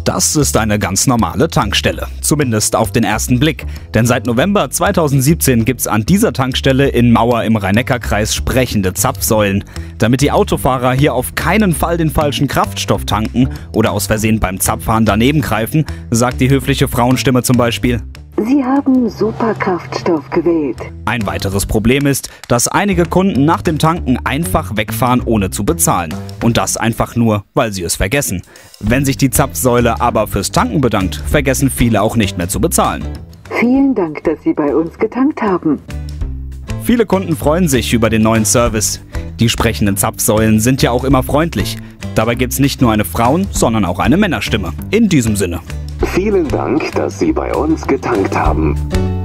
Das ist eine ganz normale Tankstelle, zumindest auf den ersten Blick. Denn seit November 2017 gibt's an dieser Tankstelle in Mauer im Rhein-Neckar-Kreis sprechende Zapfsäulen. Damit die Autofahrer hier auf keinen Fall den falschen Kraftstoff tanken oder aus Versehen beim Zapfhahn daneben greifen, sagt die höfliche Frauenstimme zum Beispiel. Sie haben Superkraftstoff gewählt. Ein weiteres Problem ist, dass einige Kunden nach dem Tanken einfach wegfahren, ohne zu bezahlen. Und das einfach nur, weil sie es vergessen. Wenn sich die Zapfsäule aber fürs Tanken bedankt, vergessen viele auch nicht mehr zu bezahlen. Vielen Dank, dass Sie bei uns getankt haben. Viele Kunden freuen sich über den neuen Service. Die sprechenden Zapfsäulen sind ja auch immer freundlich. Dabei gibt's nicht nur eine Frauen-, sondern auch eine Männerstimme. In diesem Sinne. Vielen Dank, dass Sie bei uns getankt haben.